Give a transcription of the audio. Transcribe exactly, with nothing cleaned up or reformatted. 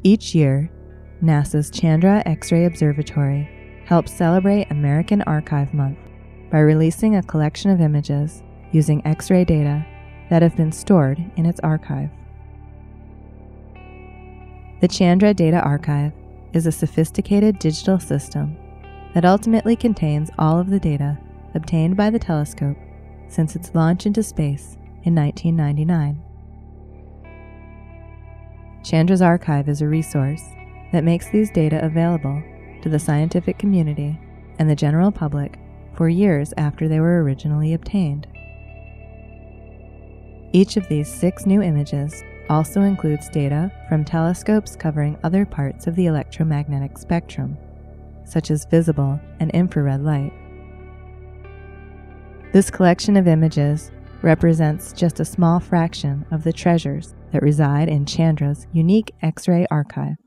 Each year, NASA's Chandra X-ray Observatory helps celebrate American Archive Month by releasing a collection of images using X-ray data that have been stored in its archive. The Chandra Data Archive is a sophisticated digital system that ultimately contains all of the data obtained by the telescope since its launch into space in nineteen ninety-nine. Chandra's archive is a resource that makes these data available to the scientific community and the general public for years after they were originally obtained. Each of these six new images also includes data from telescopes covering other parts of the electromagnetic spectrum, such as visible and infrared light. This collection of images represents just a small fraction of the treasures that reside in Chandra's unique X-ray archive.